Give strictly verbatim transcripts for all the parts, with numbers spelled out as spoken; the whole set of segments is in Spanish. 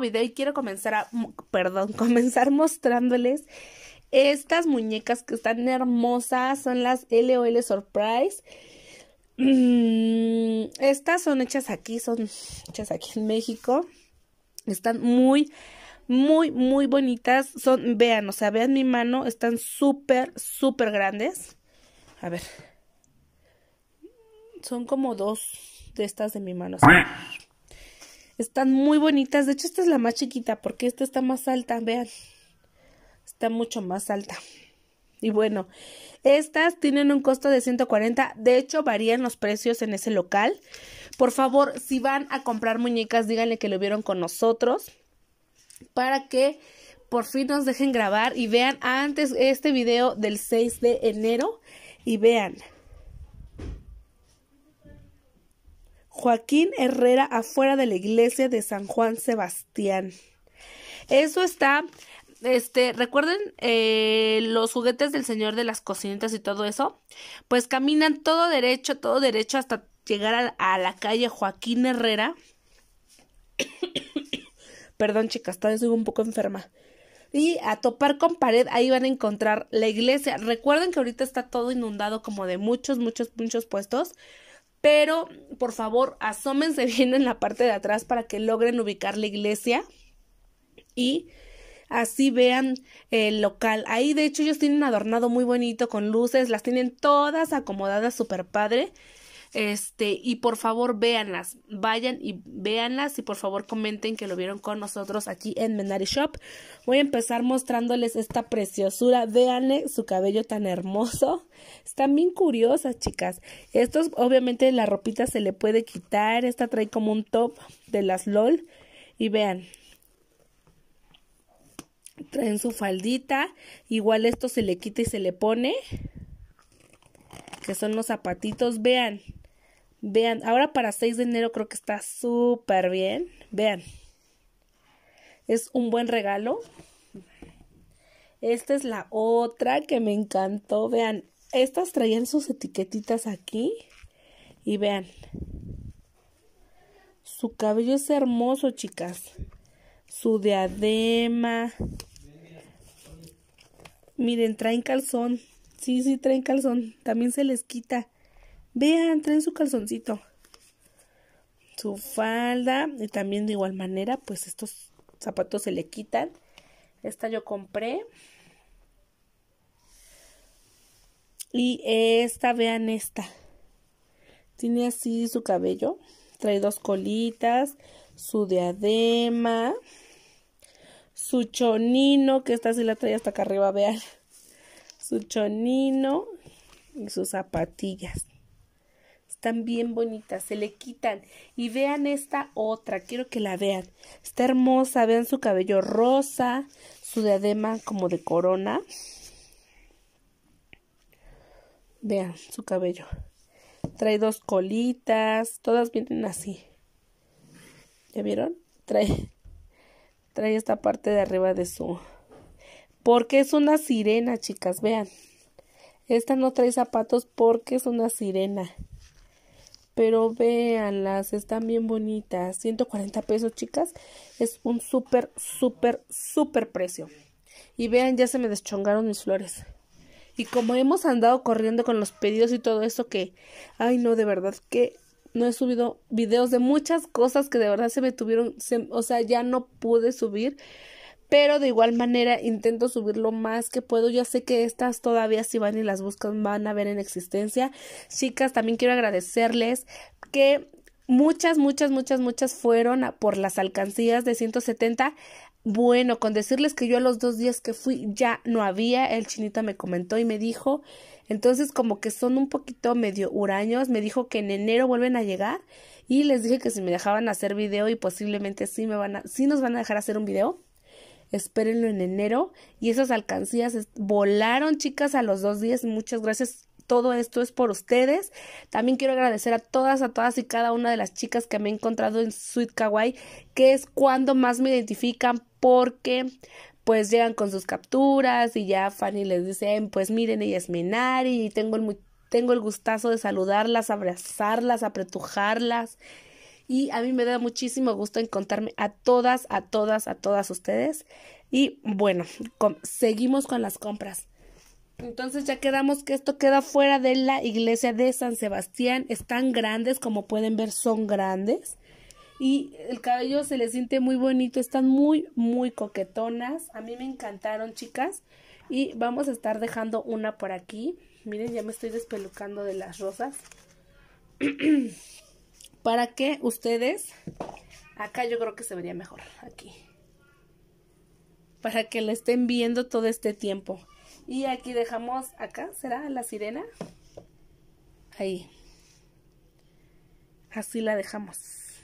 video y quiero comenzar a, perdón, comenzar mostrándoles estas muñecas que están hermosas. Son las L O L Surprise. Mm, estas son hechas aquí, son hechas aquí en México. Están muy, muy, muy bonitas. Son, vean, o sea, vean mi mano, están súper, súper grandes. A ver. Son como dos de estas de mi mano. Así. Están muy bonitas. De hecho, esta es la más chiquita porque esta está más alta, vean. Está mucho más alta. Y bueno, estas tienen un costo de ciento cuarenta. De hecho, varían los precios en ese local. Por favor, si van a comprar muñecas, díganle que lo vieron con nosotros. Para que por fin nos dejen grabar y vean antes este video del seis de enero. Y vean. Joaquín Herrera afuera de la iglesia de San Juan Sebastián. Eso está... Este, recuerden eh, los juguetes del señor de las cocinitas y todo eso, pues caminan todo derecho, todo derecho hasta llegar a, a la calle Joaquín Herrera. Perdón, chicas, todavía estoy un poco enferma. Y a topar con pared, ahí van a encontrar la iglesia. Recuerden que ahorita está todo inundado como de muchos, muchos, muchos puestos. Pero, por favor, asómense bien en la parte de atrás para que logren ubicar la iglesia. Y... así vean el local. Ahí de hecho ellos tienen adornado muy bonito con luces. Las tienen todas acomodadas súper padre. Este, y por favor véanlas. Vayan y véanlas. Y por favor comenten que lo vieron con nosotros aquí en Menari Shop. Voy a empezar mostrándoles esta preciosura. Véanle su cabello tan hermoso. Están bien curiosas, chicas. Estos, obviamente la ropita se le puede quitar. Esta trae como un top de las LOL. Y vean. Traen su faldita, igual esto se le quita y se le pone, que son los zapatitos, vean, vean, ahora para seis de enero creo que está súper bien, vean, es un buen regalo. Esta es la otra que me encantó, vean, estas traían sus etiquetitas aquí, y vean, su cabello es hermoso, chicas. Su diadema. Miren, traen calzón. Sí, sí, traen calzón. También se les quita. Vean, traen su calzoncito. Su falda. Y también de igual manera, pues estos zapatos se le quitan. Esta yo compré. Y esta, vean esta. Tiene así su cabello. Trae dos colitas. Su diadema. Su chonino, que esta sí la trae hasta acá arriba, vean. Su chonino y sus zapatillas. Están bien bonitas, se le quitan. Y vean esta otra, quiero que la vean. Está hermosa, vean su cabello rosa, su diadema como de corona. Vean su cabello. Trae dos colitas, todas vienen así. ¿Ya vieron? Trae... Trae esta parte de arriba de su... porque es una sirena, chicas, vean. Esta no trae zapatos porque es una sirena. Pero véanlas, están bien bonitas. ciento cuarenta pesos, chicas. Es un súper, súper, súper precio. Y vean, ya se me deschongaron mis flores. Y como hemos andado corriendo con los pedidos y todo eso que... ay, no, de verdad que... no he subido videos de muchas cosas que de verdad se me tuvieron, se, o sea, ya no pude subir, pero de igual manera intento subir lo más que puedo. Yo sé que estas todavía si van y las buscan van a ver en existencia. Chicas, también quiero agradecerles que muchas, muchas, muchas, muchas fueron a, por las alcancías de ciento setenta. Bueno, con decirles que yo a los dos días que fui ya no había, el chinito me comentó y me dijo... entonces como que son un poquito medio huraños. Me dijo que en enero vuelven a llegar. Y les dije que si me dejaban hacer video. Y posiblemente sí, me van a, sí nos van a dejar hacer un video. Espérenlo en enero. Y esas alcancías volaron, chicas, a los dos días. Muchas gracias. Todo esto es por ustedes. También quiero agradecer a todas, a todas y cada una de las chicas que me he encontrado en Sweet Kawaii. Que es cuando más me identifican. Porque... pues llegan con sus capturas y ya Fanny les dice, pues miren, ella es Menari y tengo el, tengo el gustazo de saludarlas, abrazarlas, apretujarlas Y a mí me da muchísimo gusto encontrarme a todas, a todas, a todas ustedes. Y bueno, com- seguimos con las compras. Entonces ya quedamos que esto queda fuera de la iglesia de San Sebastián. Están grandes, como pueden ver, son grandes. Y el cabello se les siente muy bonito. Están muy, muy coquetonas. A mí me encantaron, chicas. Y vamos a estar dejando una por aquí. Miren, ya me estoy despelucando de las rosas. Para que ustedes... Acá yo creo que se vería mejor. Aquí. Para que la estén viendo todo este tiempo. Y aquí dejamos, acá, ¿será la sirena? Ahí. Así la dejamos.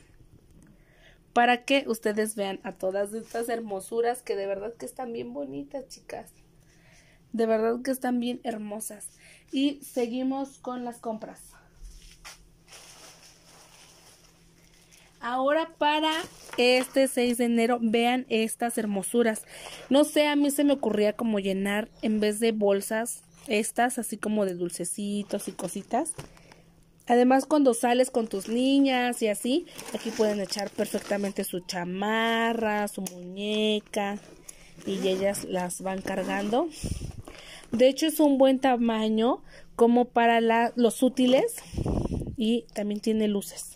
Para que ustedes vean a todas estas hermosuras que de verdad que están bien bonitas, chicas. De verdad que están bien hermosas. Y seguimos con las compras. Ahora para este seis de enero, vean estas hermosuras. No sé, a mí se me ocurría como llenar en vez de bolsas, estas así como de dulcecitos y cositas. Además, cuando sales con tus niñas y así, aquí pueden echar perfectamente su chamarra, su muñeca y ellas las van cargando. De hecho, es un buen tamaño como para la, los útiles y también tiene luces.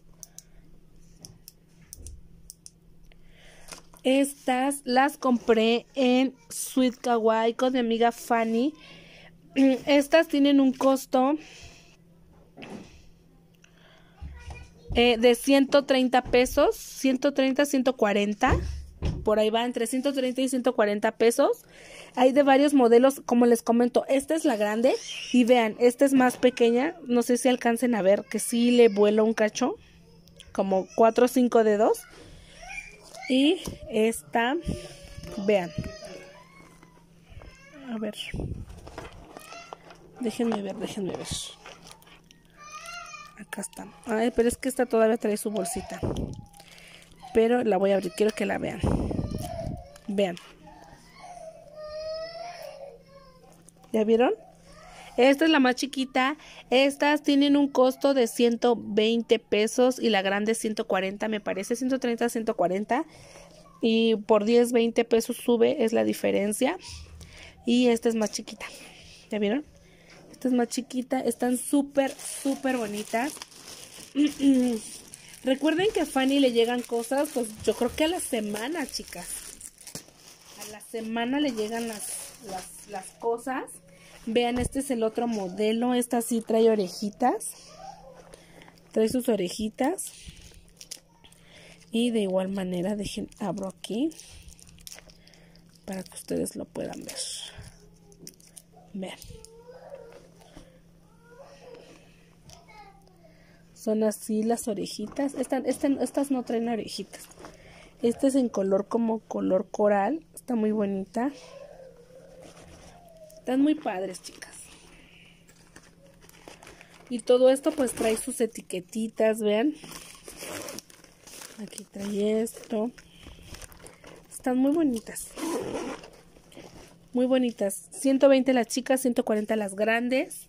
Estas las compré en Sweet Kawaii con mi amiga Fanny. Estas tienen un costo eh, de ciento treinta pesos, ciento treinta, ciento cuarenta. Por ahí va entre ciento treinta y ciento cuarenta pesos. Hay de varios modelos, como les comento, esta es la grande. Y vean, esta es más pequeña. No sé si alcancen a ver que sí le vuelo un cacho, como cuatro o cinco dedos. Y esta, vean, a ver, déjenme ver, déjenme ver. Acá está. Ay, pero es que esta todavía trae su bolsita. Pero la voy a abrir, quiero que la vean. Vean. ¿Ya vieron? Esta es la más chiquita. Estas tienen un costo de ciento veinte pesos y la grande ciento cuarenta, me parece, ciento treinta, ciento cuarenta. Y por diez, veinte pesos sube, es la diferencia. Y esta es más chiquita. ¿Ya vieron? Esta es más chiquita. Están súper, súper bonitas. Recuerden que a Fanny le llegan cosas, pues yo creo que a la semana, chicas. A la semana le llegan las, las, las cosas. Vean, este es el otro modelo. Esta sí trae orejitas. Trae sus orejitas. Y de igual manera, dejen, abro aquí. Para que ustedes lo puedan ver. Vean. Son así las orejitas. Esta, esta, estas no traen orejitas. Esta es en color como color coral. Está muy bonita. Están muy padres, chicas. Y todo esto pues trae sus etiquetitas, vean. Aquí trae esto. Están muy bonitas. Muy bonitas. ciento veinte las chicas, ciento cuarenta las grandes.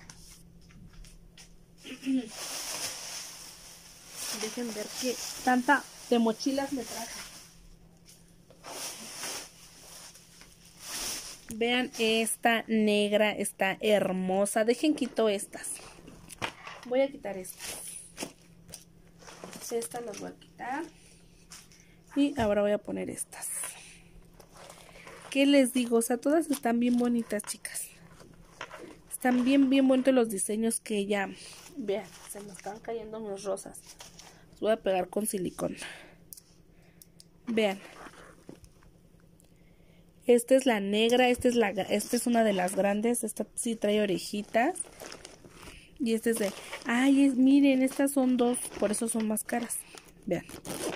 Dejen ver que tanta de mochilas me traje. Vean esta negra, está hermosa. Dejen quito estas. Voy a quitar estas. Estas las voy a quitar. Y ahora voy a poner estas. ¿Qué les digo? O sea, todas están bien bonitas, chicas. Están bien, bien bonitos los diseños que ella... Vean, se me están cayendo mis rosas. Las voy a pegar con silicón. Vean. Esta es la negra, esta es la, esta es una de las grandes. Esta sí trae orejitas. Y esta es de... Ay, es, miren, estas son dos, por eso son más caras. Vean.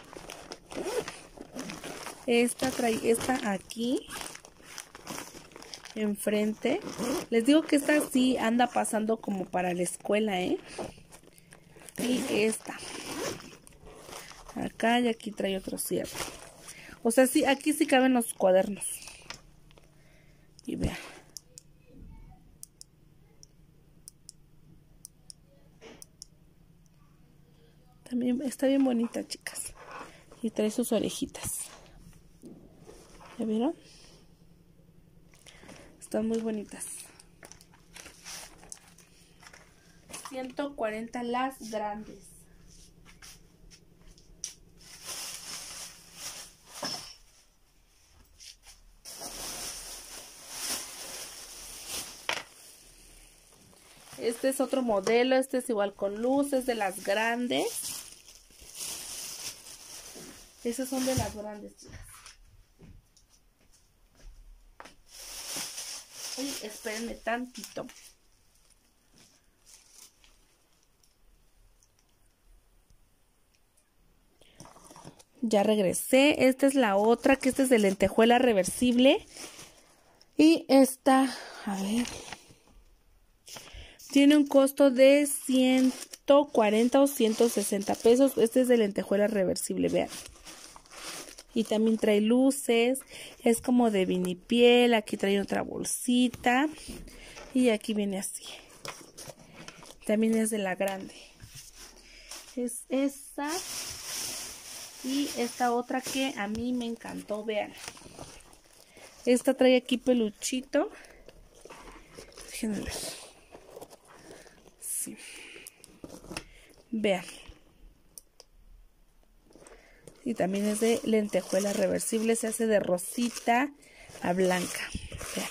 Esta trae esta aquí. Enfrente. Les digo que esta sí anda pasando como para la escuela, ¿eh? Y esta. Acá y aquí trae otro cierre. O sea, sí, aquí sí caben los cuadernos. Y vean. También está bien bonita, chicas. Y trae sus orejitas. ¿Ya vieron? Están muy bonitas. ciento cuarenta las grandes. Este es otro modelo, este es igual con luces, de las grandes. Esos son de las grandes, chicas. Uy, espérenme tantito. Ya regresé. Esta es la otra, que esta es de lentejuela reversible. Y esta, a ver, tiene un costo de ciento cuarenta o ciento sesenta pesos. Este es de lentejuela reversible, vean. Y también trae luces. Es como de vinipiel. Aquí trae otra bolsita. Y aquí viene así. También es de la grande. Es esa. Y esta otra que a mí me encantó, vean. Esta trae aquí peluchito. Déjenme ver. Sí. Vean. Y también es de lentejuela reversible. Se hace de rosita a blanca. Vean.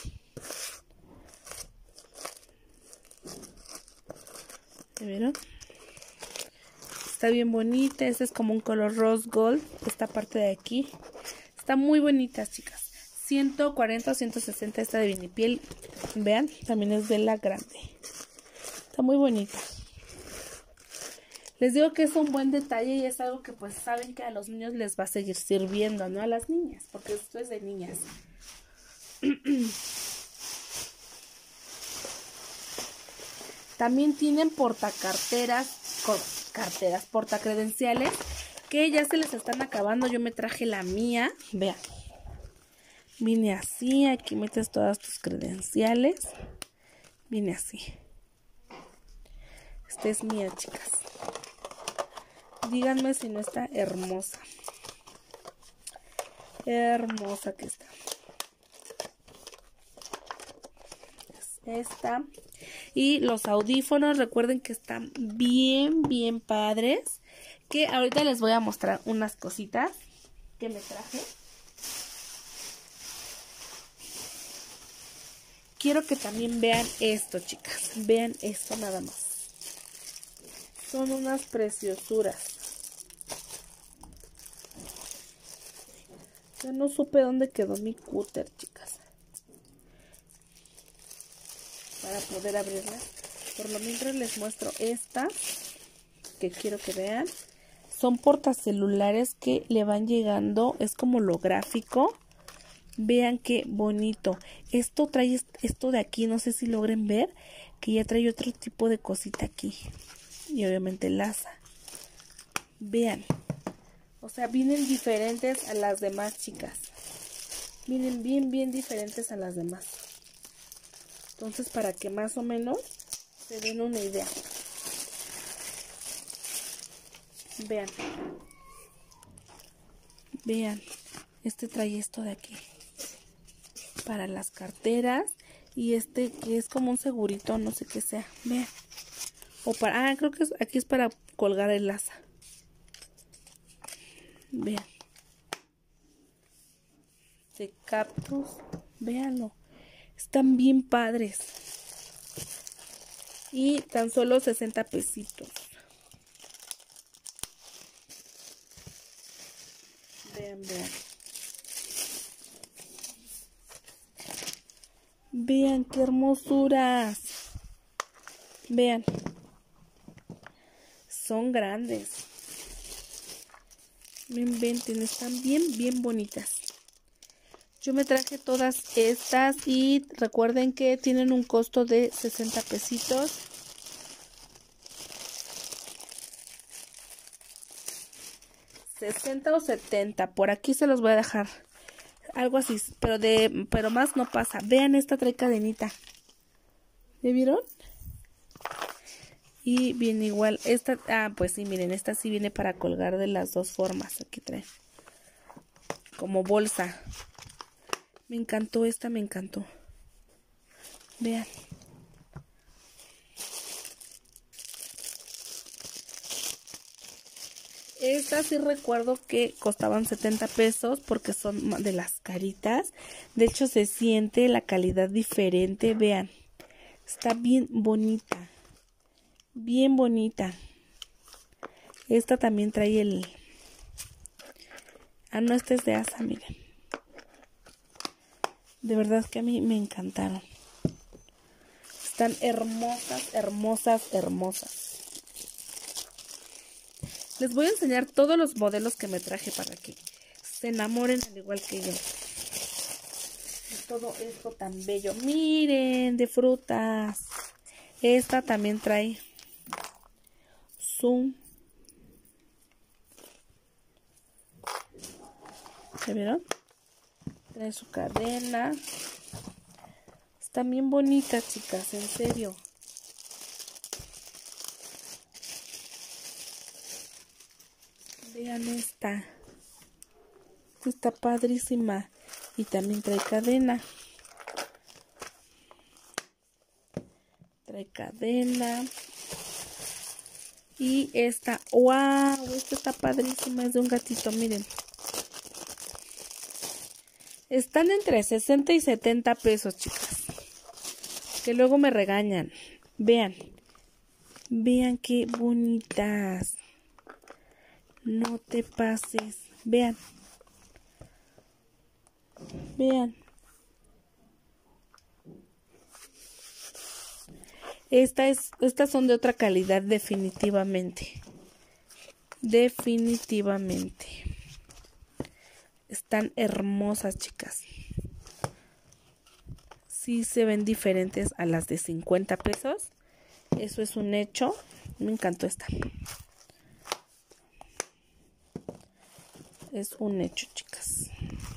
¿Ya vieron? Está bien bonita. Este es como un color rose gold. Esta parte de aquí. Está muy bonita, chicas. ciento cuarenta o ciento sesenta esta de vinipiel. Vean, también es de la grande. Está muy bonita. Les digo que es un buen detalle y es algo que pues saben que a los niños les va a seguir sirviendo, no a las niñas, porque esto es de niñas. También tienen portacarteras, carteras, portacredenciales, que ya se les están acabando. Yo me traje la mía, vean. Viene así, aquí metes todas tus credenciales. Viene así. Esta es mía, chicas. Díganme si no está hermosa. Hermosa que está. Es esta. Y los audífonos, recuerden que están bien, bien padres. Que ahorita les voy a mostrar unas cositas que me traje. Quiero que también vean esto, chicas. Vean esto nada más. Son unas preciosuras. Ya no supe dónde quedó mi cúter, chicas. Para poder abrirlas. Por lo mientras les muestro esta. Que quiero que vean. Son portacelulares que le van llegando. Es como holográfico. Vean qué bonito. Esto trae esto de aquí. No sé si logren ver. Que ya trae otro tipo de cosita aquí. Y obviamente el asa. Vean. O sea, vienen diferentes a las demás, chicas. Vienen bien, bien diferentes a las demás. Entonces, para que más o menos se den una idea. Vean. Vean. Este trae esto de aquí. Para las carteras. Y este que es como un segurito, no sé qué sea. Vean. O para, ah, creo que es, aquí es para colgar el asa. Vean. De cactus. Véanlo. Están bien padres. Y tan solo sesenta pesitos. Vean, vean. Vean qué hermosuras. Vean. Son grandes. Ven, ven, están bien, bien bonitas. Yo me traje todas estas y recuerden que tienen un costo de sesenta pesitos. sesenta o setenta. Por aquí se los voy a dejar. Algo así, pero de pero más no pasa. Vean, esta trae cadenita. ¿Me vieron? Y viene igual, esta, ah, pues sí, miren, esta sí viene para colgar de las dos formas. Aquí trae como bolsa. Me encantó esta, me encantó. Vean. Estas sí recuerdo que costaban setenta pesos porque son de las caritas. De hecho se siente la calidad diferente, vean. Está bien bonita. Bien bonita. Esta también trae el... Ah, no, este es de asa, miren. De verdad que a mí me encantaron. Están hermosas, hermosas, hermosas. Les voy a enseñar todos los modelos que me traje para que se enamoren al igual que yo. De todo esto tan bello. Miren, de frutas. Esta también trae su... ¿Se vieron? Trae su cadena. Están bien bonitas, chicas, en serio. Vean esta. Está padrísima. Y también trae cadena. Trae cadena. Y esta. ¡Wow! Esta está padrísima. Es de un gatito, miren. Están entre sesenta y setenta pesos, chicas. Que luego me regañan. Vean. Vean qué bonitas. No te pases. Vean. Vean. Esta es, estas son de otra calidad definitivamente. Definitivamente. Están hermosas, chicas. Sí se ven diferentes a las de cincuenta pesos. Eso es un hecho. Me encantó esta. Es un hecho, chicas.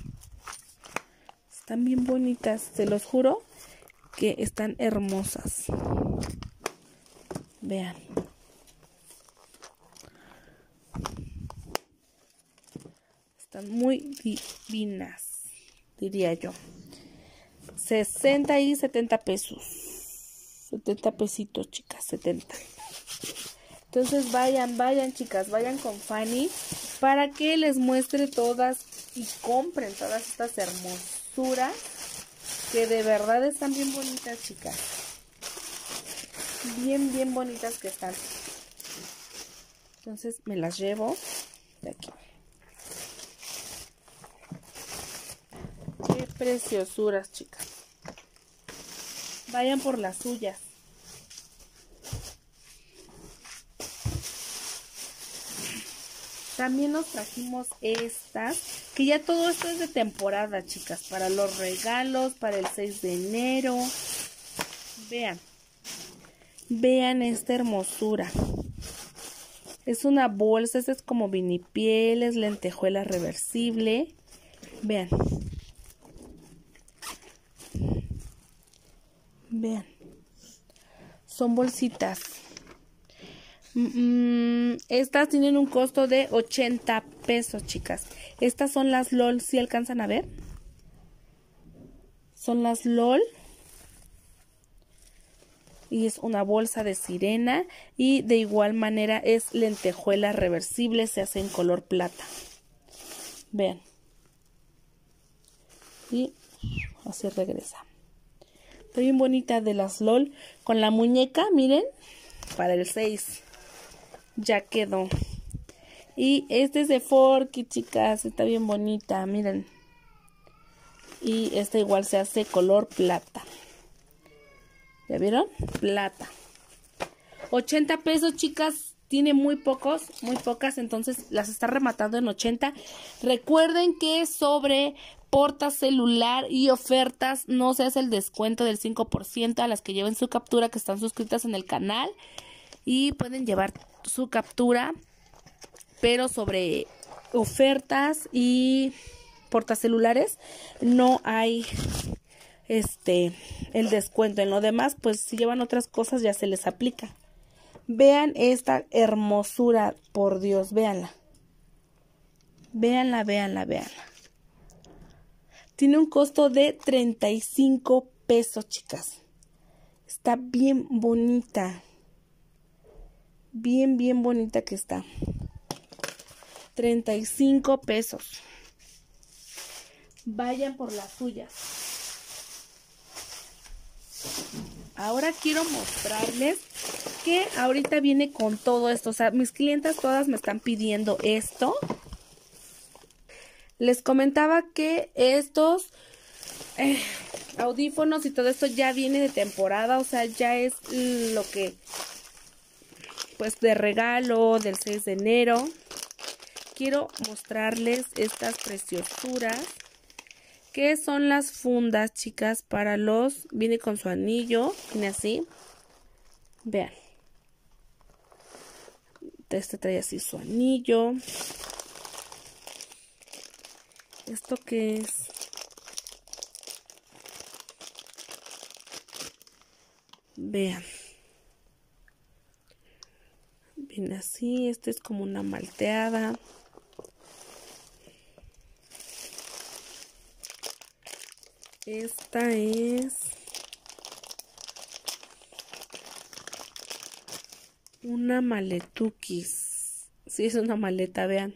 Están bien bonitas. Se los juro que están hermosas. Vean. Están muy divinas, diría yo. sesenta y setenta pesos. setenta pesitos, chicas, setenta. Entonces vayan, vayan, chicas, vayan con Fanny para que les muestre todas y compren todas estas hermosuras que de verdad están bien bonitas, chicas. Bien, bien bonitas que están. Entonces me las llevo de aquí. Qué preciosuras, chicas. Vayan por las suyas. También nos trajimos estas, que ya todo esto es de temporada, chicas, para los regalos, para el seis de enero. Vean. Vean esta hermosura. Es una bolsa, esta es como vinipiel, es lentejuela reversible. Vean. Vean. Son bolsitas. Mm, estas tienen un costo de ochenta pesos, chicas. Estas son las LOL, ¿sí alcanzan a ver? Son las LOL. Y es una bolsa de sirena. Y de igual manera es lentejuela reversible. Se hace en color plata. Vean. Y así regresa. Está bien bonita, de las LOL. Con la muñeca, miren. Para el seis. Ya quedó. Y este es de Forky, chicas. Está bien bonita, miren. Y esta igual se hace color plata. ¿Ya vieron? Plata. ochenta pesos, chicas. Tiene muy pocos, muy pocas. Entonces las está rematando en ochenta. Recuerden que sobre portacelular y ofertas no se hace el descuento del cinco por ciento a las que lleven su captura, que están suscritas en el canal. Y pueden llevar su captura, pero sobre ofertas y portacelulares no hay este el descuento. En lo demás, pues si llevan otras cosas ya se les aplica. Vean esta hermosura, por Dios, véanla. Véanla, véanla, véanla. Tiene un costo de treinta y cinco pesos, chicas. Está bien bonita. Bien, bien bonita que está. treinta y cinco pesos. Vayan por las suyas. Ahora quiero mostrarles que ahorita viene con todo esto. O sea, mis clientas todas me están pidiendo esto. Les comentaba que estos eh, audífonos y todo esto ya viene de temporada. O sea, ya es lo que, pues, de regalo del seis de enero. Quiero mostrarles estas preciosuras. ¿Qué son las fundas, chicas? Para los... Viene con su anillo. Viene así. Vean. Este trae así su anillo. ¿Esto qué es? Vean. Viene así. Este es como una malteada. Esta es una maletuquis. Sí, es una maleta, vean.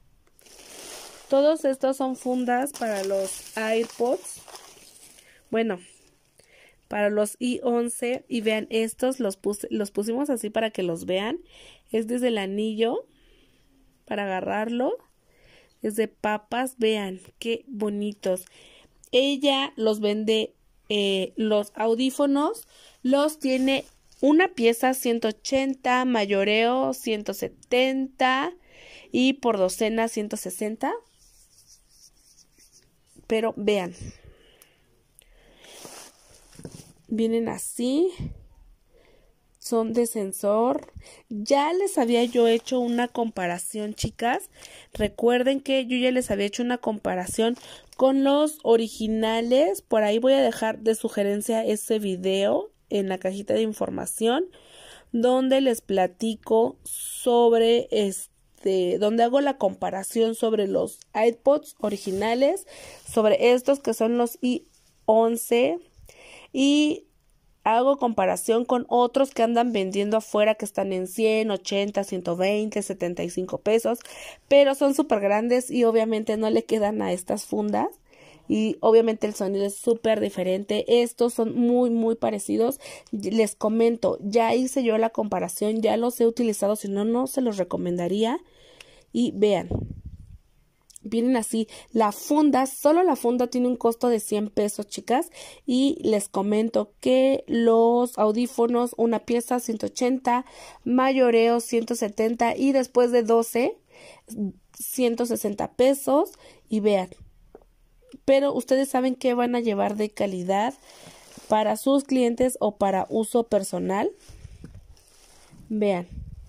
Todos estos son fundas para los AirPods. Bueno, para los i once. Y vean, estos los, puse, los pusimos así para que los vean. Es desde el anillo para agarrarlo. Es de papas, vean, qué bonitos. Ella los vende, eh, los audífonos, los tiene una pieza ciento ochenta, mayoreo ciento setenta y por docena ciento sesenta. Pero vean, vienen así, son de sensor. Ya les había yo hecho una comparación, chicas. Recuerden que yo ya les había hecho una comparación con los originales. Por ahí voy a dejar de sugerencia ese video en la cajita de información, donde les platico sobre este, donde hago la comparación sobre los iPods originales, sobre estos que son los i once, y hago comparación con otros que andan vendiendo afuera que están en cien, ochenta, ciento veinte, setenta y cinco pesos, pero son súper grandes y obviamente no le quedan a estas fundas. Y obviamente el sonido es súper diferente. Estos son muy muy parecidos. Les comento, ya hice yo la comparación, ya los he utilizado, si no, no se los recomendaría. Y vean, vienen así. La funda, solo la funda tiene un costo de cien pesos, chicas. Y les comento que los audífonos, una pieza ciento ochenta, mayoreo ciento setenta y después de doce, ciento sesenta pesos. Y vean, pero ustedes saben que van a llevar de calidad para sus clientes o para uso personal. Vean.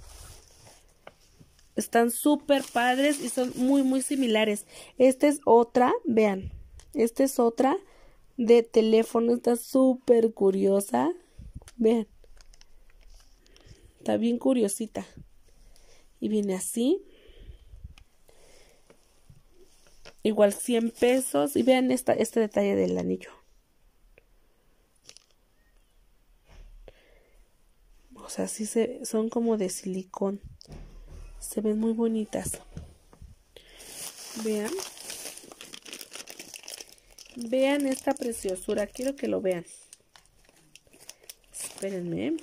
Están súper padres y son muy muy similares. Esta es otra, vean. Esta es otra de teléfono. Está súper curiosa. Vean. Está bien curiosita. Y viene así. Igual cien pesos. Y vean esta, este detalle del anillo. O sea, sí se, son como de silicón. Se ven muy bonitas. Vean. Vean esta preciosura. Quiero que lo vean. Espérenme.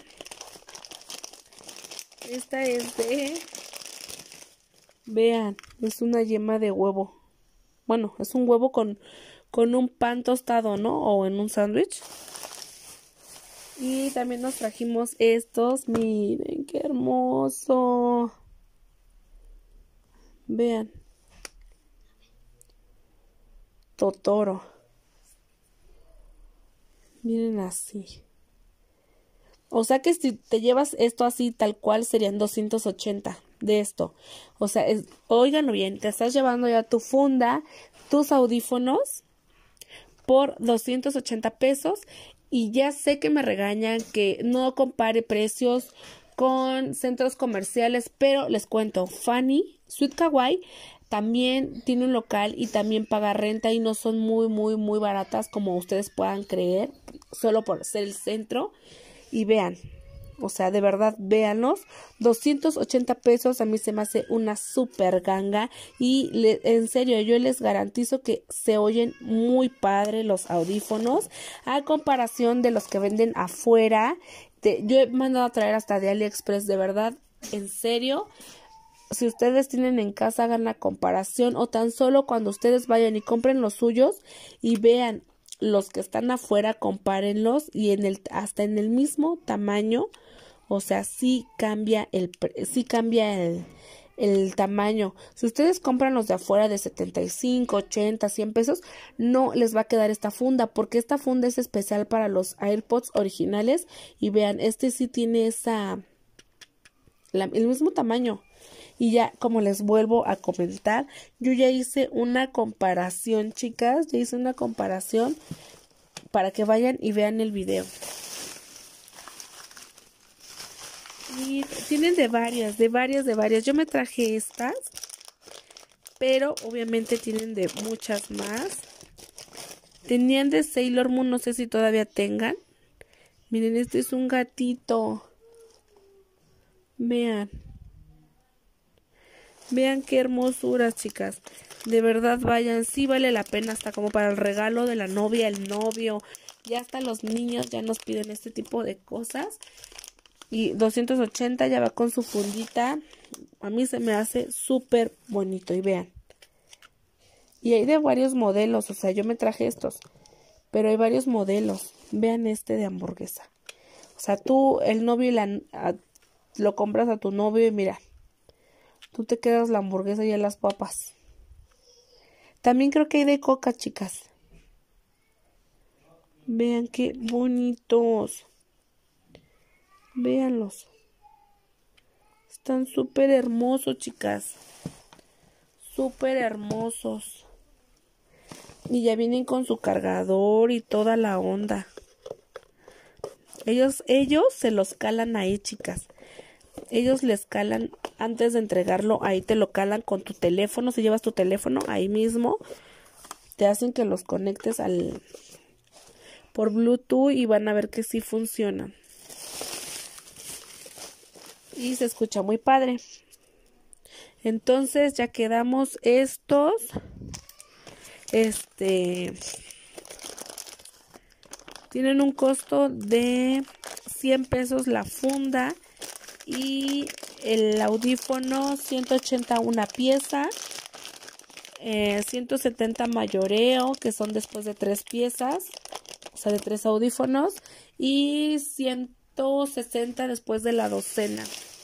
Esta es de... Vean, es una yema de huevo. Bueno, es un huevo con, con un pan tostado, ¿no? O en un sándwich. Y también nos trajimos estos. Miren, qué hermoso. Vean. Totoro. Miren así. O sea que si te llevas esto así tal cual serían doscientos ochenta de esto. O sea, es, óiganlo bien, te estás llevando ya tu funda, tus audífonos por doscientos ochenta pesos. Y ya sé que me regañan que no compare precios con centros comerciales, pero les cuento, Fanny Sweet Kawaii también tiene un local y también paga renta y no son muy, muy, muy baratas como ustedes puedan creer, solo por ser el centro. Y vean, o sea, de verdad, véanlos, doscientos ochenta pesos, a mí se me hace una super ganga y le, en serio, yo les garantizo que se oyen muy padre los audífonos a comparación de los que venden afuera. De, yo he mandado a traer hasta de AliExpress, de verdad, en serio. Si ustedes tienen en casa, hagan la comparación o tan solo cuando ustedes vayan y compren los suyos y vean los que están afuera, compárenlos y en el hasta en el mismo tamaño, o sea, sí cambia el sí cambia el el tamaño. Si ustedes compran los de afuera de setenta y cinco, ochenta, cien pesos, no les va a quedar esta funda porque esta funda es especial para los AirPods originales y vean, este sí tiene esa la, el mismo tamaño. Y ya, como les vuelvo a comentar, yo ya hice una comparación, chicas, ya hice una comparación para que vayan y vean el video. Y tienen de varias, de varias, de varias. Yo me traje estas, pero obviamente tienen de muchas más. Tenían de Sailor Moon, no sé si todavía tengan. Miren, este es un gatito. Vean. Vean qué hermosuras, chicas. De verdad, vayan. Sí vale la pena hasta como para el regalo de la novia, el novio. Ya hasta los niños ya nos piden este tipo de cosas. Y doscientos ochenta ya va con su fundita. A mí se me hace súper bonito. Y vean. Y hay de varios modelos. O sea, yo me traje estos. Pero hay varios modelos. Vean este de hamburguesa. O sea, tú, el novio y la... A, lo compras a tu novio y mira. Tú te quedas la hamburguesa y a las papas. También creo que hay de coca, chicas. Vean qué bonitos. Véanlos. Están súper hermosos, chicas. Súper hermosos. Y ya vienen con su cargador y toda la onda. Ellos, ellos se los calan ahí, chicas. Ellos les calan antes de entregarlo, ahí te lo calan con tu teléfono. Si llevas tu teléfono, ahí mismo te hacen que los conectes al por Bluetooth y van a ver que sí funcionan. Y se escucha muy padre. Entonces ya quedamos estos. Este tienen un costo de cien pesos la funda. Y el audífono ciento ochenta una pieza, eh, ciento setenta mayoreo, que son después de tres piezas, o sea de tres audífonos, y ciento sesenta después de la docena.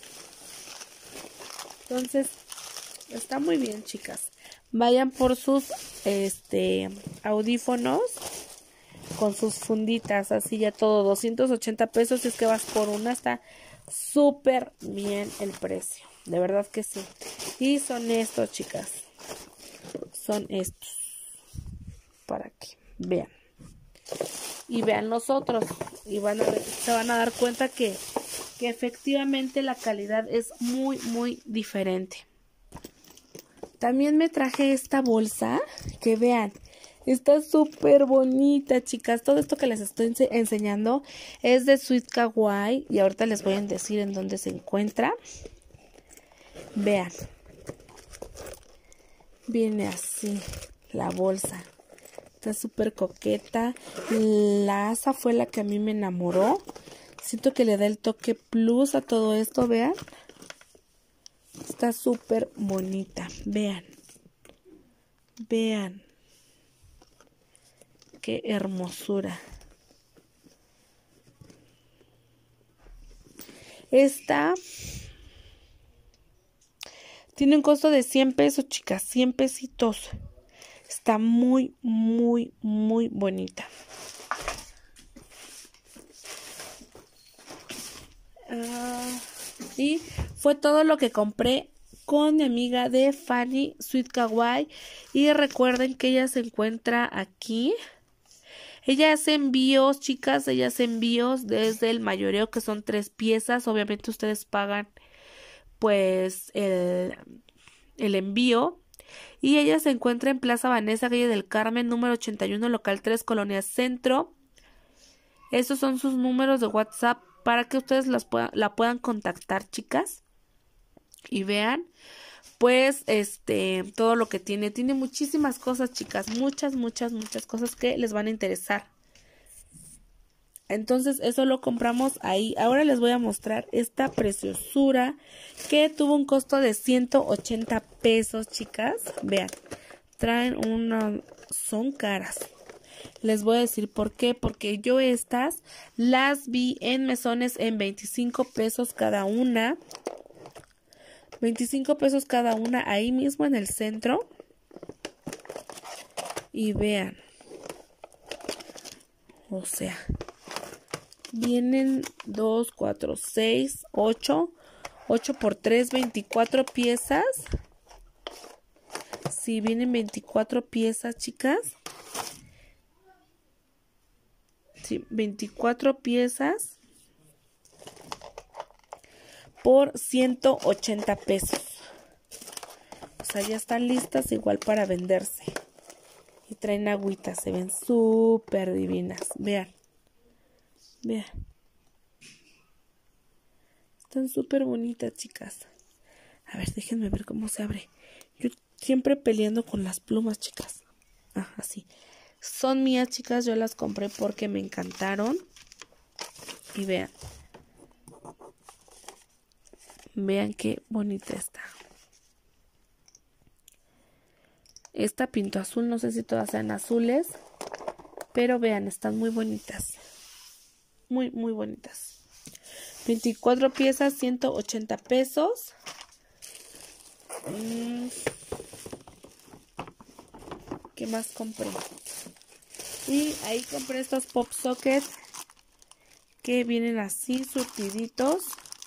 Entonces, está muy bien, chicas. Vayan por sus este audífonos con sus funditas, así ya todo, doscientos ochenta pesos, si es que vas por una, está súper bien el precio, de verdad que sí. Y son estos, chicas, son estos, para que vean y vean los otros y van a ver, se van a dar cuenta que, que efectivamente la calidad es muy muy diferente. También me traje esta bolsa que vean, está súper bonita, chicas. Todo esto que les estoy ense enseñando es de Sweet Kawaii. Y ahorita les voy a decir en dónde se encuentra. Vean. Viene así la bolsa. Está súper coqueta. La asa fue la que a mí me enamoró. Siento que le da el toque plus a todo esto. Vean. Está súper bonita. Vean. Vean. Qué hermosura. Esta tiene un costo de cien pesos, chicas. cien pesitos. Está muy, muy, muy bonita. Uh, y fue todo lo que compré con mi amiga de Fanny Sweet Kawaii. Y recuerden que ella se encuentra aquí Ella hace envíos, chicas, ella hace envíos desde el mayoreo, que son tres piezas. Obviamente ustedes pagan pues el, el envío. Y ella se encuentra en Plaza Vanessa, calle del Carmen, número ochenta y uno, local tres, Colonia Centro. Estos son sus números de WhatsApp para que ustedes las puedan, la puedan contactar, chicas. Y vean, pues, este, todo lo que tiene. Tiene muchísimas cosas, chicas. Muchas, muchas, muchas cosas que les van a interesar. Entonces, eso lo compramos ahí. Ahora les voy a mostrar esta preciosura que tuvo un costo de ciento ochenta pesos, chicas. Vean, traen una... son caras. Les voy a decir por qué. Porque yo estas las vi en mesones en veinticinco pesos cada una. veinticinco pesos cada una ahí mismo en el centro. Y vean. O sea... vienen dos, cuatro, seis, ocho, ocho por tres, veinticuatro piezas. Sí, vienen veinticuatro piezas, chicas. Sí, veinticuatro piezas por ciento ochenta pesos. O sea, ya están listas igual para venderse. Y traen agüitas, se ven súper divinas. Vean. Vean. Están súper bonitas, chicas. A ver, déjenme ver cómo se abre. Yo siempre peleando con las plumas, chicas. Ah, así. Son mías, chicas. Yo las compré porque me encantaron. Y vean. Vean qué bonita está. Esta pinto azul. No sé si todas sean azules. Pero vean, están muy bonitas. Muy, muy bonitas. veinticuatro piezas, ciento ochenta pesos. Mm. ¿Qué más compré? Y ahí compré estos pop sockets que vienen así surtiditos.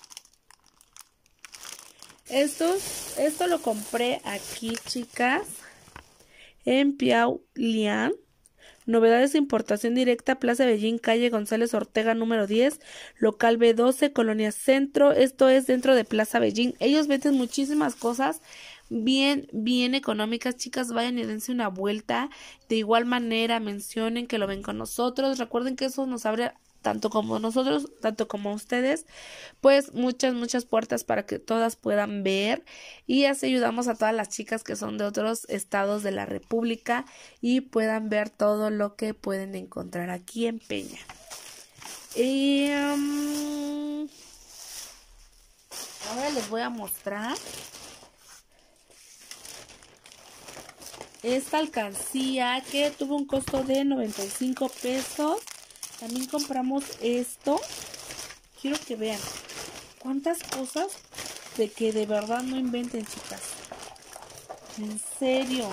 Estos, esto lo compré aquí, chicas, en Piau Lian. Novedades de importación directa, Plaza Bellín, calle González Ortega, número diez, local B doce, Colonia Centro. Esto es dentro de Plaza Bellín. Ellos venden muchísimas cosas bien, bien económicas, chicas. Vayan y dense una vuelta. De igual manera, mencionen que lo ven con nosotros. Recuerden que eso nos abre tanto como nosotros, tanto como ustedes, pues muchas, muchas puertas para que todas puedan ver, y así ayudamos a todas las chicas que son de otros estados de la República y puedan ver todo lo que pueden encontrar aquí en Peña. Y um, ahora les voy a mostrar esta alcancía que tuvo un costo de noventa y cinco pesos. También compramos esto. Quiero que vean cuántas cosas de que de verdad no inventen, chicas. En serio.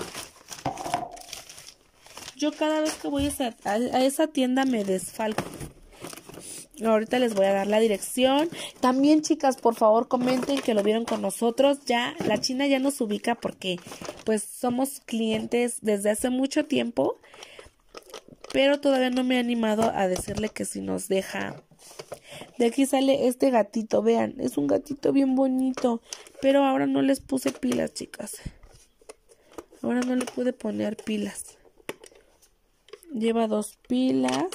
Yo cada vez que voy a esa, a, a esa tienda me desfalco. Ahorita les voy a dar la dirección. También, chicas, por favor comenten que lo vieron con nosotros. Ya la China ya nos ubica porque pues somos clientes desde hace mucho tiempo. Pero todavía no me he animado a decirle que si nos deja. De aquí sale este gatito, vean, es un gatito bien bonito. Pero ahora no les puse pilas, chicas. Ahora no le pude poner pilas. Lleva dos pilas.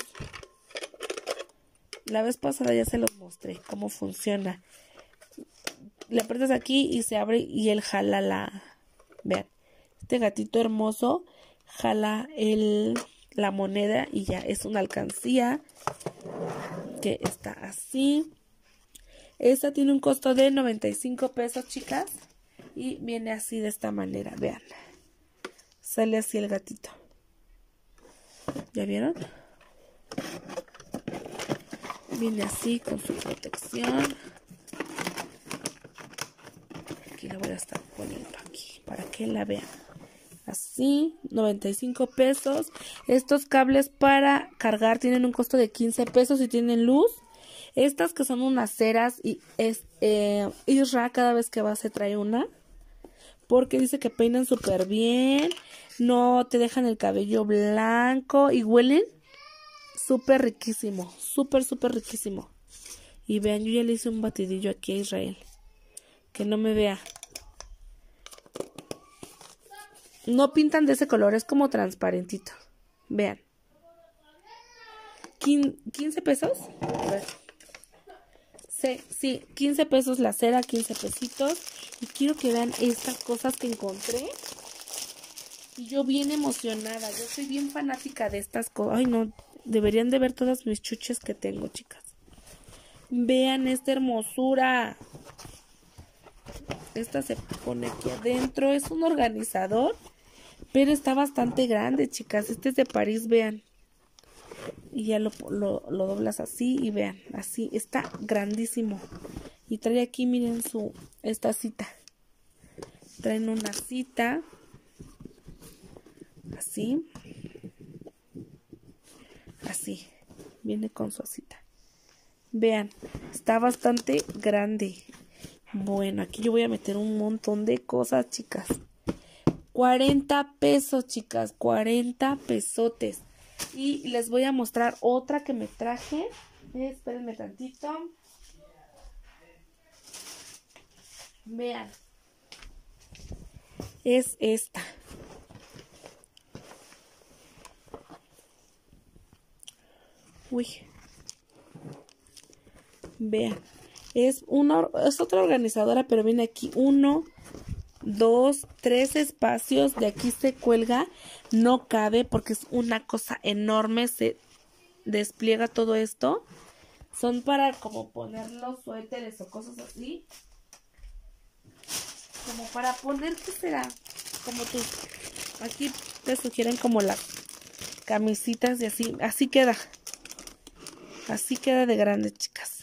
La vez pasada ya se los mostré cómo funciona. Le aprietas aquí y se abre y él jala la... Vean, este gatito hermoso jala el... la moneda y ya es una alcancía que está así. Esta tiene un costo de noventa y cinco pesos, chicas, y viene así de esta manera. Vean, sale así el gatito. ¿Ya vieron? Viene así con su protección. Aquí la voy a estar poniendo aquí para que la vean. Así, noventa y cinco pesos. Estos cables para cargar tienen un costo de quince pesos y tienen luz. Estas que son unas ceras y es eh, Isra cada vez que va se trae una. Porque dice que peinan súper bien. No te dejan el cabello blanco y huelen. súper riquísimo, súper, súper riquísimo. Y vean, yo ya le hice un batidillo aquí a Israel. Que no me vea. No pintan de ese color, es como transparentito. Vean. ¿quince pesos? A ver. Sí, sí, quince pesos la cera, quince pesitos. Y quiero que vean estas cosas que encontré. Y yo bien emocionada, yo soy bien fanática de estas cosas. Ay, no, deberían de ver todas mis chuches que tengo, chicas. Vean esta hermosura. Esta se pone aquí adentro. Es un organizador, pero está bastante grande, chicas. Este es de París, vean. Y ya lo, lo, lo doblas así y vean, así. Está grandísimo. Y trae aquí, miren, su esta cita. Traen una cita. Así. Así. Viene con su cita. Vean, está bastante grande. Bueno, aquí yo voy a meter un montón de cosas, chicas. cuarenta pesos, chicas. cuarenta pesotes. Y les voy a mostrar otra que me traje. Espérenme tantito. Vean. Es esta. Uy. Vean. Es una, es otra organizadora, pero viene aquí uno, dos, tres espacios. De aquí se cuelga. No cabe porque es una cosa enorme. Se despliega todo esto. Son para como poner los suéteres o cosas así. Como para poner, ¿qué será? Como tú. Aquí te sugieren como las camisitas y así. Así queda. Así queda de grande, chicas.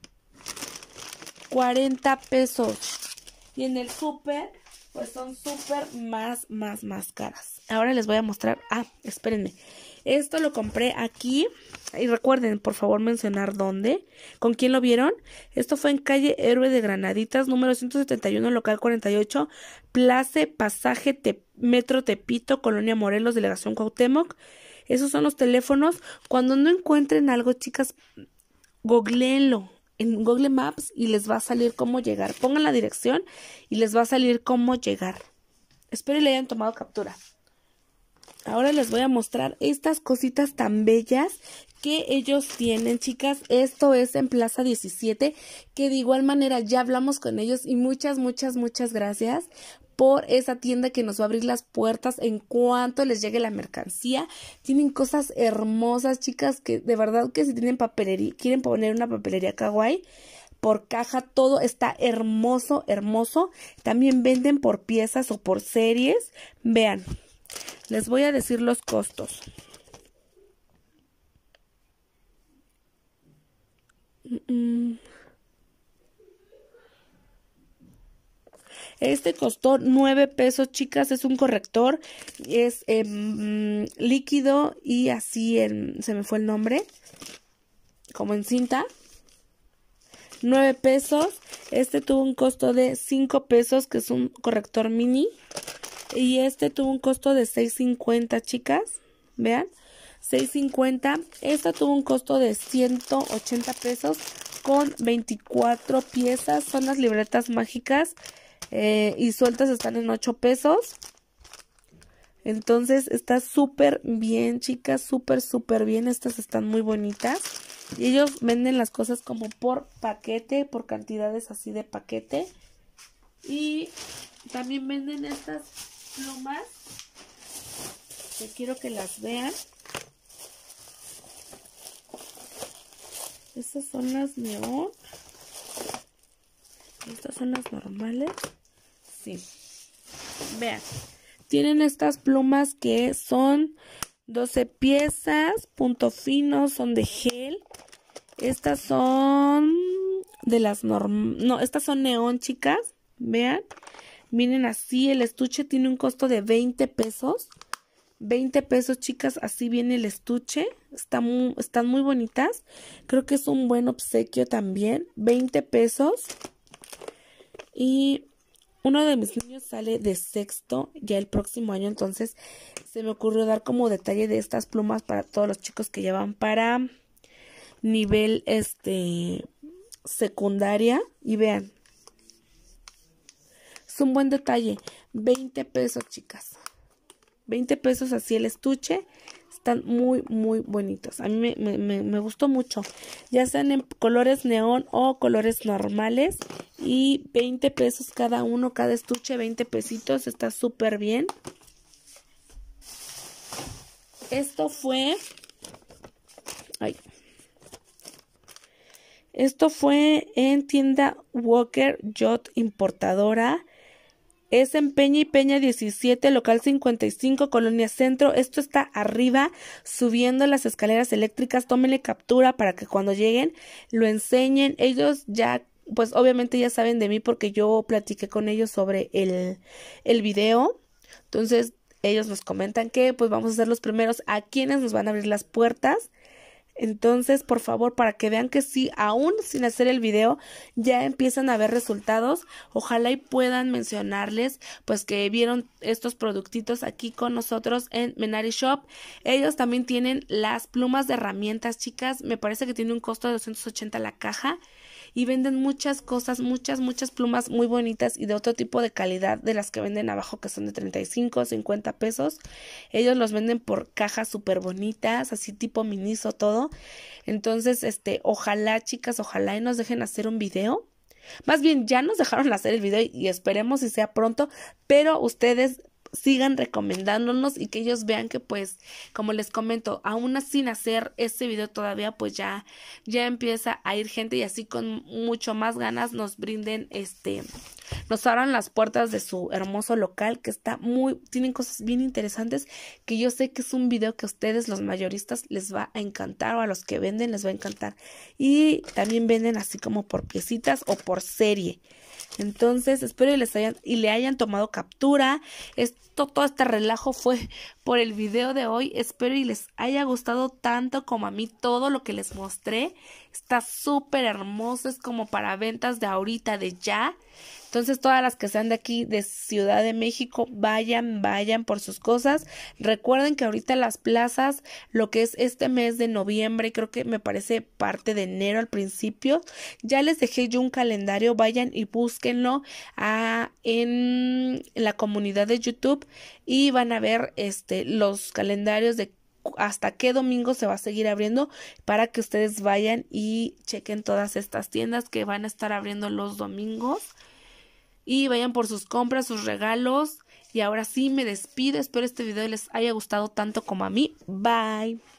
cuarenta pesos. Y en el súper, pues son súper más, más, más caras. Ahora les voy a mostrar. Ah, espérenme. Esto lo compré aquí. Y recuerden, por favor, mencionar dónde. ¿Con quién lo vieron? Esto fue en calle Héroe de Granaditas, número ciento setenta y uno, local cuarenta y ocho. Place Pasaje Te Metro Tepito, Colonia Morelos, Delegación Cuauhtémoc. Esos son los teléfonos. Cuando no encuentren algo, chicas, googleenlo en Google Maps y les va a salir cómo llegar. Pongan la dirección y les va a salir cómo llegar. Espero le hayan tomado captura. Ahora les voy a mostrar estas cositas tan bellas que ellos tienen, chicas. Esto es en Plaza diecisiete, que de igual manera ya hablamos con ellos y muchas, muchas, muchas gracias por esa tienda que nos va a abrir las puertas en cuanto les llegue la mercancía. Tienen cosas hermosas, chicas, que de verdad que si tienen papelería, quieren poner una papelería kawaii, por caja, todo está hermoso, hermoso. También venden por piezas o por series. Vean, les voy a decir los costos. Mm-mm. Este costó nueve pesos, chicas. Es un corrector. Es eh, líquido y así en, se me fue el nombre. Como en cinta. nueve pesos. Este tuvo un costo de cinco pesos, que es un corrector mini. Y este tuvo un costo de seis cincuenta, chicas. Vean. seis cincuenta. Esta tuvo un costo de ciento ochenta pesos con veinticuatro piezas. Son las libretas mágicas. Eh, y sueltas están en ocho pesos. Entonces está súper bien, chicas, súper súper bien. Estas están muy bonitas. Y ellos venden las cosas como por paquete, por cantidades así de paquete. Y también venden estas plumas, que quiero que las vean. Estas son las neón. Estas son las normales. Sí. Vean. Tienen estas plumas que son doce piezas, punto fino, son de gel. Estas son de las norm... No, estas son neón, chicas. Vean. Miren así, el estuche tiene un costo de veinte pesos. veinte pesos, chicas, así viene el estuche. Está muy, están muy bonitas. Creo que es un buen obsequio también. veinte pesos. Y uno de mis niños sale de sexto ya el próximo año, entonces se me ocurrió dar como detalle de estas plumas para todos los chicos que llevan para nivel este secundaria. Y vean, es un buen detalle, veinte pesos, chicas, veinte pesos así el estuche. Están muy muy bonitos, a mí me, me, me, me gustó mucho, ya sean en colores neón o colores normales, y veinte pesos cada uno, cada estuche, veinte pesitos, está súper bien. Esto fue ay, esto fue en tienda Walker Yacht Importadora. Es en Peña y Peña diecisiete, local cincuenta y cinco, Colonia Centro. Esto está arriba, subiendo las escaleras eléctricas. Tómenle captura para que cuando lleguen lo enseñen. Ellos ya, pues obviamente ya saben de mí porque yo platiqué con ellos sobre el, el video. Entonces ellos nos comentan que pues vamos a ser los primeros a quienes nos van a abrir las puertas. Entonces, por favor, para que vean que sí, aún sin hacer el video, ya empiezan a ver resultados. Ojalá y puedan mencionarles, pues, que vieron estos productitos aquí con nosotros en Menari Shop. Ellos también tienen las plumas de herramientas, chicas. Me parece que tiene un costo de doscientos ochenta la caja. Y venden muchas cosas, muchas, muchas plumas muy bonitas y de otro tipo de calidad de las que venden abajo, que son de treinta y cinco, cincuenta pesos. Ellos los venden por cajas súper bonitas, así tipo miniso todo. Entonces, este, ojalá, chicas, ojalá y nos dejen hacer un video. Más bien, ya nos dejaron hacer el video y esperemos si sea pronto, pero ustedes sigan recomendándonos y que ellos vean que, pues, como les comento, aún sin hacer este video todavía, pues ya, ya empieza a ir gente y así con mucho más ganas nos brinden, este, nos abran las puertas de su hermoso local, que está muy, tienen cosas bien interesantes, que yo sé que es un video que a ustedes, los mayoristas, les va a encantar, o a los que venden les va a encantar. Y también venden así como por piecitas o por serie. Entonces, espero y les hayan y le hayan tomado captura. Esto, todo este relajo fue por el video de hoy. Espero y les haya gustado tanto como a mí todo lo que les mostré. Está súper hermoso, es como para ventas de ahorita, de ya. Entonces, todas las que sean de aquí, de Ciudad de México, vayan, vayan por sus cosas. Recuerden que ahorita las plazas, lo que es este mes de noviembre, creo que me parece parte de enero al principio, ya les dejé yo un calendario, vayan y búsquenlo a, en, en la comunidad de YouTube y van a ver este los calendarios de hasta qué domingo se va a seguir abriendo, para que ustedes vayan y chequen todas estas tiendas que van a estar abriendo los domingos. Y vayan por sus compras, sus regalos. Y ahora sí me despido. Espero este video les haya gustado tanto como a mí. Bye.